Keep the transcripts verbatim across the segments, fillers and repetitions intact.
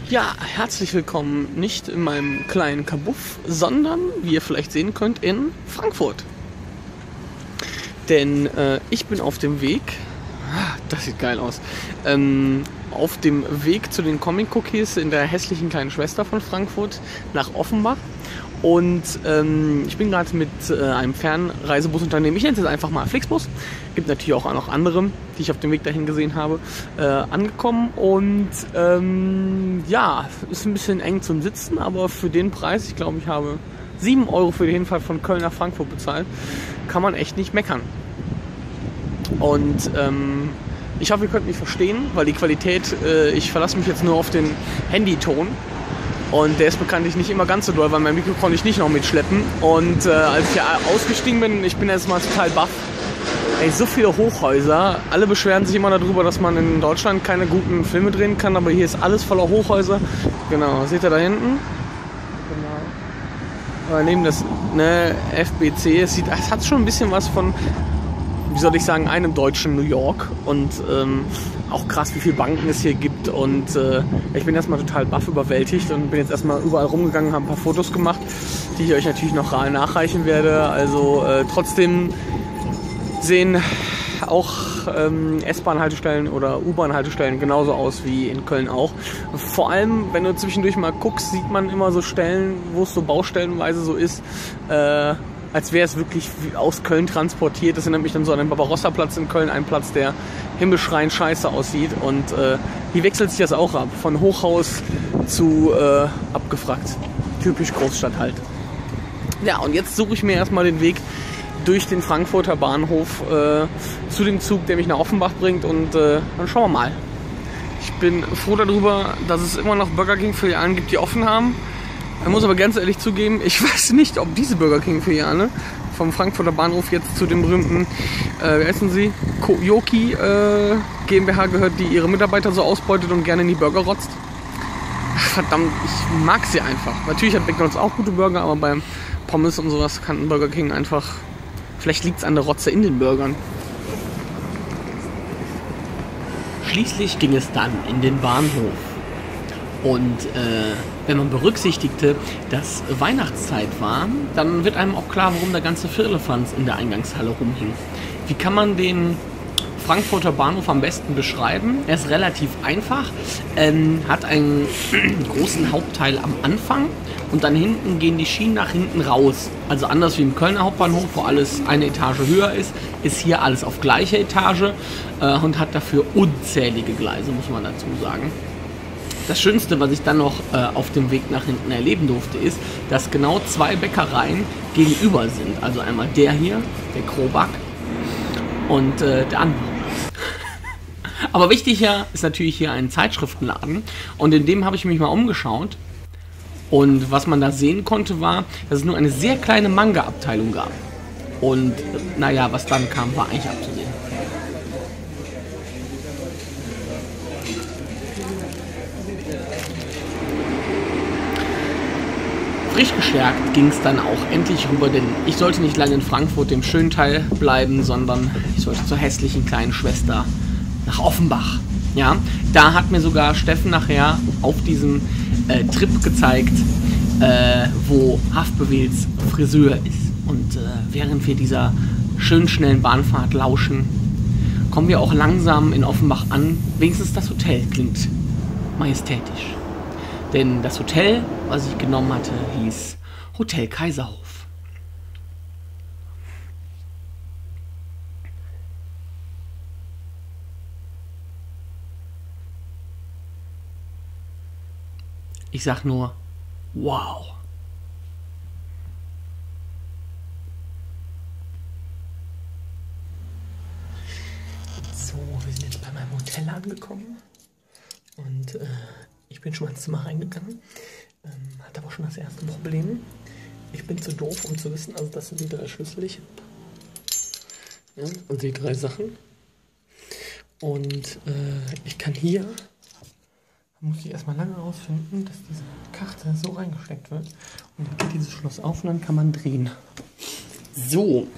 Ja, herzlich willkommen nicht in meinem kleinen Kabuff, sondern, wie ihr vielleicht sehen könnt, in Frankfurt. Denn äh, ich bin auf dem Weg, das sieht geil aus, ähm, auf dem Weg zu den Comic Cookies in der hässlichen kleinen Schwester von Frankfurt nach Offenbach. Und ähm, ich bin gerade mit äh, einem Fernreisebusunternehmen, ich nenne es jetzt einfach mal Flixbus, gibt natürlich auch noch andere, die ich auf dem Weg dahin gesehen habe, äh, angekommen. Und ähm, ja, ist ein bisschen eng zum Sitzen, aber für den Preis, ich glaube, ich habe sieben Euro für den Hinfahrt von Köln nach Frankfurt bezahlt, kann man echt nicht meckern. Und ähm, ich hoffe, ihr könnt mich verstehen, weil die Qualität, äh, ich verlasse mich jetzt nur auf den Handyton. Und der ist bekanntlich nicht immer ganz so doll, weil mein Mikro konnte ich nicht noch mitschleppen. Und äh, als ich hier ausgestiegen bin, ich bin jetzt mal total baff. Ey, so viele Hochhäuser. Alle beschweren sich immer darüber, dass man in Deutschland keine guten Filme drehen kann. Aber hier ist alles voller Hochhäuser. Genau, seht ihr da hinten? Genau. Aber neben das ne, F B C, es, sieht, es hat schon ein bisschen was von, wie soll ich sagen, einem deutschen New York. Und ähm, auch krass, wie viele Banken es hier gibt. Und äh, ich bin erstmal total baff überwältigt und bin jetzt erstmal überall rumgegangen, habe ein paar Fotos gemacht, die ich euch natürlich noch nachreichen werde. Also äh, trotzdem sehen auch ähm, S-Bahn-Haltestellen oder U-Bahn-Haltestellen genauso aus wie in Köln auch. Vor allem, wenn du zwischendurch mal guckst, sieht man immer so Stellen, wo es so baustellenweise so ist, äh, als wäre es wirklich aus Köln transportiert. Das erinnert mich dann so an den Barbarossa-Platz in Köln, ein Platz, der himmelschreiend scheiße aussieht. Und äh, hier wechselt sich das auch ab, von Hochhaus zu äh, abgefragt. Typisch Großstadt halt. Ja, und jetzt suche ich mir erstmal den Weg durch den Frankfurter Bahnhof äh, zu dem Zug, der mich nach Offenbach bringt. Und äh, dann schauen wir mal. Ich bin froh darüber, dass es immer noch Burger King-Filialen gibt, die offen haben. Ich muss aber ganz ehrlich zugeben, ich weiß nicht, ob diese Burger King-Filiale vom Frankfurter Bahnhof jetzt zu den berühmten, äh, wie heißen sie, Yoki äh, GmbH gehört, die ihre Mitarbeiter so ausbeutet und gerne in die Burger rotzt. Verdammt, ich mag sie einfach. Natürlich hat McDonald's auch gute Burger, aber beim Pommes und sowas kann ein Burger King einfach, vielleicht liegt es an der Rotze in den Burgern. Schließlich ging es dann in den Bahnhof. Und äh, wenn man berücksichtigte, dass Weihnachtszeit war, dann wird einem auch klar, warum der ganze Firlefanz in der Eingangshalle rumhing. Wie kann man den Frankfurter Bahnhof am besten beschreiben? Er ist relativ einfach, ähm, hat einen großen Hauptteil am Anfang und dann hinten gehen die Schienen nach hinten raus. Also anders wie im Kölner Hauptbahnhof, wo alles eine Etage höher ist, ist hier alles auf gleicher Etage äh, und hat dafür unzählige Gleise, muss man dazu sagen. Das Schönste, was ich dann noch äh, auf dem Weg nach hinten erleben durfte, ist, dass genau zwei Bäckereien gegenüber sind. Also einmal der hier, der Kroback, und äh, der andere. Aber wichtiger ist natürlich hier ein Zeitschriftenladen. Und in dem habe ich mich mal umgeschaut. Und was man da sehen konnte, war, dass es nur eine sehr kleine Manga-Abteilung gab. Und naja, was dann kam, war eigentlich abzusehen. Frisch gestärkt ging es dann auch endlich rüber, denn ich sollte nicht lange in Frankfurt, dem schönen Teil, bleiben, sondern ich sollte zur hässlichen kleinen Schwester nach Offenbach. Ja, da hat mir sogar Steffen nachher auf diesem äh, Trip gezeigt, äh, wo Haftbefehls Friseur ist. Und äh, während wir dieser schönen, schnellen Bahnfahrt lauschen, kommen wir auch langsam in Offenbach an. Wenigstens das Hotel klingt majestätisch. Denn das Hotel, was ich genommen hatte, hieß Hotel Kaiserhof. Ich sag nur, wow. So, wir sind jetzt bei meinem Hotel angekommen. Und äh, ich bin schon mal ins Zimmer reingegangen, ähm, hatte aber schon das erste Problem. Ich bin zu doof, um zu wissen, also das sind die drei Schlüssel, ich habe. Ja, und die drei Sachen. Und äh, ich kann hier, muss ich erstmal lange rausfinden, dass diese Karte so reingesteckt wird. Und dann geht dieses Schloss auf und dann kann man drehen. So.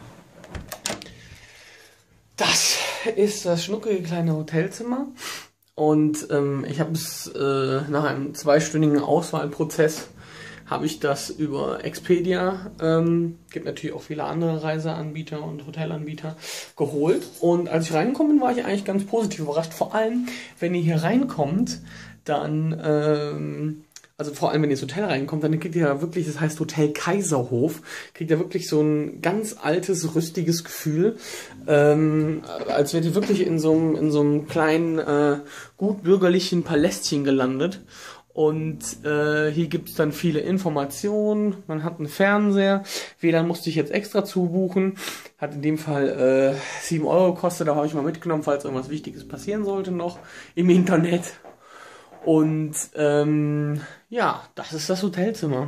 Das ist das schnuckige kleine Hotelzimmer. Und ähm, ich habe es äh, nach einem zweistündigen Auswahlprozess habe ich das über Expedia, ähm, gibt natürlich auch viele andere Reiseanbieter und Hotelanbieter, geholt. Und als ich reingekommen bin, war ich eigentlich ganz positiv überrascht. Vor allem, wenn ihr hier reinkommt, dann, ähm, also vor allem, wenn ihr ins Hotel reinkommt, dann kriegt ihr ja wirklich, das heißt Hotel Kaiserhof, kriegt ihr wirklich so ein ganz altes, rüstiges Gefühl, ähm, als wärt ihr wirklich in so einem, in so einem kleinen, äh, gut bürgerlichen Palästchen gelandet. Und äh, hier gibt's dann viele Informationen, man hat einen Fernseher, W L A N musste ich jetzt extra zubuchen, hat in dem Fall äh, sieben Euro gekostet, da habe ich mal mitgenommen, falls irgendwas Wichtiges passieren sollte noch im Internet. Und ähm, ja, das ist das Hotelzimmer.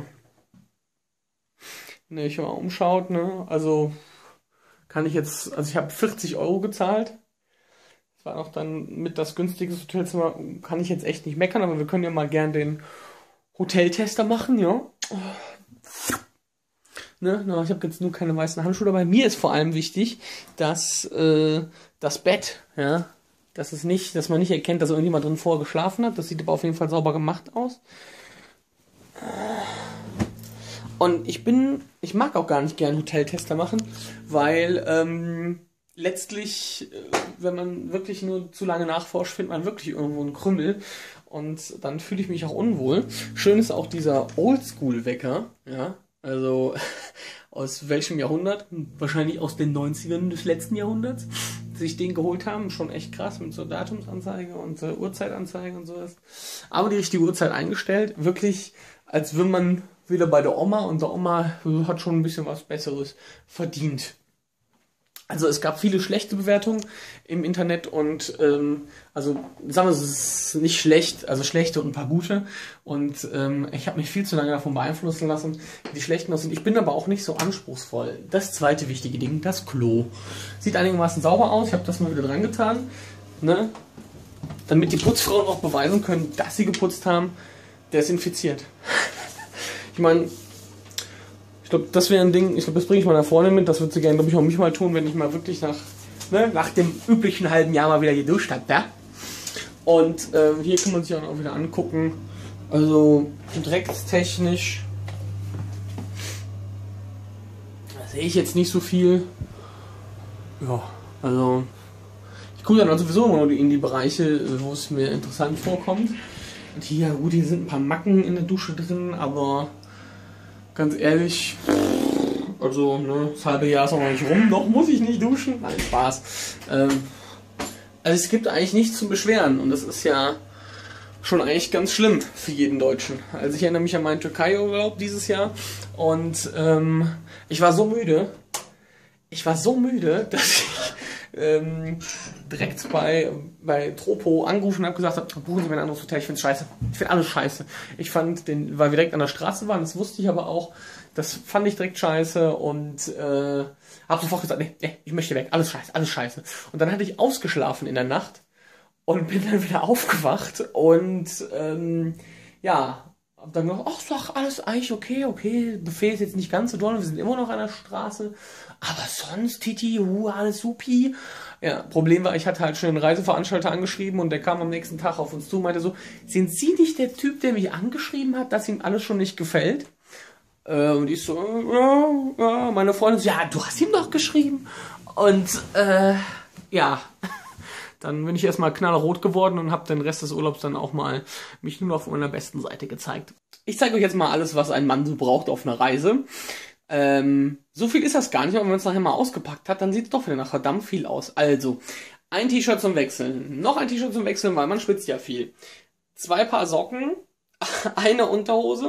Ne, ich mal umschaut, ne, also kann ich jetzt, also ich habe vierzig Euro gezahlt. War auch dann mit das günstigste Hotelzimmer, kann ich jetzt echt nicht meckern, aber wir können ja mal gern den Hoteltester machen, ja. Ne, na, ich habe jetzt nur keine weißen Handschuhe dabei. Mir ist vor allem wichtig, dass äh, das Bett, ja, dass es nicht, dass man nicht erkennt, dass irgendjemand drin vorher geschlafen hat. Das sieht aber auf jeden Fall sauber gemacht aus. Und ich bin, ich mag auch gar nicht gern Hoteltester machen, weil ähm, letztlich, wenn man wirklich nur zu lange nachforscht, findet man wirklich irgendwo einen Krümmel und dann fühle ich mich auch unwohl. Schön ist auch dieser Oldschool-Wecker, ja, also aus welchem Jahrhundert? Wahrscheinlich aus den neunzigern des letzten Jahrhunderts, sich den geholt haben, schon echt krass mit so Datumsanzeige und äh, Uhrzeitanzeige und sowas. Aber die richtige Uhrzeit eingestellt, wirklich, als wenn man wieder bei der Oma, und der Oma hat schon ein bisschen was Besseres verdient. Also es gab viele schlechte Bewertungen im Internet und ähm, also sagen wir, es ist nicht schlecht, also schlechte und ein paar gute und ähm, ich habe mich viel zu lange davon beeinflussen lassen, wie die schlechten das sind. Ich bin aber auch nicht so anspruchsvoll. Das zweite wichtige Ding, das Klo. Sieht einigermaßen sauber aus, ich habe das mal wieder dran getan, ne? Damit die Putzfrauen auch beweisen können, dass sie geputzt haben, desinfiziert. Ich meine, ich glaube, das wäre ein Ding, ich glaube, das bringe ich meiner Freundin mit, das wird sie gerne, glaube ich, auch mich mal tun, wenn ich mal wirklich nach, ne, nach dem üblichen halben Jahr mal wieder hier durch habe, ja? Und ähm, hier kann man sich auch wieder angucken, also dreckstechnisch, da sehe ich jetzt nicht so viel, ja, also, ich gucke dann sowieso immer nur in die Bereiche, wo es mir interessant vorkommt. Und hier, gut, hier sind ein paar Macken in der Dusche drin, aber ganz ehrlich, also ne, das halbe Jahr ist noch nicht rum, noch muss ich nicht duschen. Nein, Spaß. Ähm, also es gibt eigentlich nichts zu beschweren und das ist ja schon eigentlich ganz schlimm für jeden Deutschen. Also ich erinnere mich an meinen Türkei-Urlaub dieses Jahr und ähm, ich war so müde, ich war so müde, dass ich ähm, direkt bei, bei Tropo angerufen und habe gesagt, buchen Sie mir ein anderes Hotel, ich finde es scheiße. Ich finde alles scheiße. Ich fand den, weil wir direkt an der Straße waren, das wusste ich aber auch, das fand ich direkt scheiße und äh, habe sofort gesagt, nee, nee, ich möchte weg, alles scheiße, alles scheiße. Und dann hatte ich ausgeschlafen in der Nacht und bin dann wieder aufgewacht und ähm, ja, hab dann gedacht, ach, ist doch alles eigentlich okay, okay, Buffet ist jetzt nicht ganz so doll, wir sind immer noch an der Straße, aber sonst, Titi, hu, alles supi. Ja, Problem war, ich hatte halt schon den Reiseveranstalter angeschrieben und der kam am nächsten Tag auf uns zu und meinte so, sind Sie nicht der Typ, der mich angeschrieben hat, dass ihm alles schon nicht gefällt? Äh, und ich so, ja, ja, meine Freundin so, ja, du hast ihm doch geschrieben. Und, äh, ja, dann bin ich erstmal knallrot geworden und habe den Rest des Urlaubs dann auch mal mich nur auf meiner besten Seite gezeigt. Ich zeige euch jetzt mal alles, was ein Mann so braucht auf einer Reise. Ähm, so viel ist das gar nicht, aber wenn man es nachher mal ausgepackt hat, dann sieht es doch wieder nach verdammt viel aus. Also, ein T-Shirt zum Wechseln, noch ein T-Shirt zum Wechseln, weil man schwitzt ja viel. Zwei Paar Socken, eine Unterhose,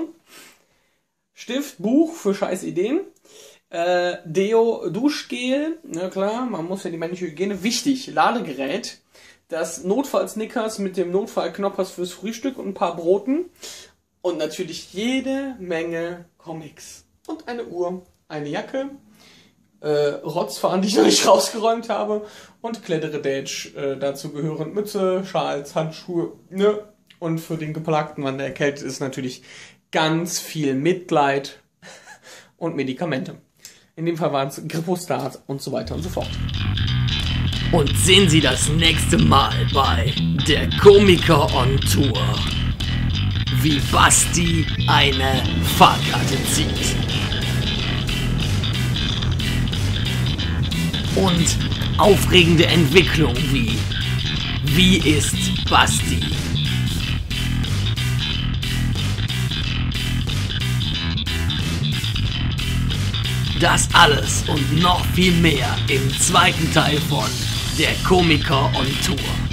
Stift, Buch für scheiß Ideen, äh, Deo, Duschgel, na klar, man muss ja die männliche Hygiene, wichtig, Ladegerät, das Notfall-Snickers mit dem Notfall-Knoppers fürs Frühstück und ein paar Broten und natürlich jede Menge Comics. Und eine Uhr, eine Jacke, äh, Rotzfahren, die ich noch nicht rausgeräumt habe und Kletteredätsch, äh, dazu gehören Mütze, Schals, Handschuhe, ne? Und für den Geplagten, wann der erkältet ist, natürlich ganz viel Mitleid und Medikamente. In dem Fall waren es Grippostat und so weiter und so fort. Und sehen Sie das nächste Mal bei der Komiker on Tour, wie Basti eine Fahrkarte zieht. Und aufregende Entwicklung wie Wie ist Basti? Das alles und noch viel mehr im zweiten Teil von Der Komiker on Tour.